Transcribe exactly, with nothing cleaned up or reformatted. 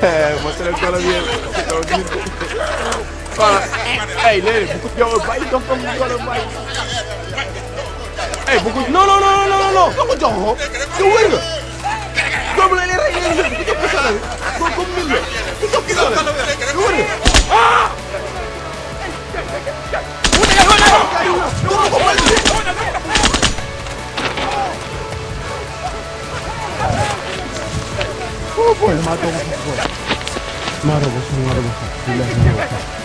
Mostré el color bien. Hey, léegi bu ko jox bàyyi dox comme ni ko doon bàyyi. Hey, bu ko non non non non non non ko jox ko. Yow wér nga. Doomu la rek ngeen jël ku jox sala. Ko comme mil la. Ku jox sala. Yow wér nga. Ah! Oh boy, ma dogo ko. Ma dogo, ma dogo.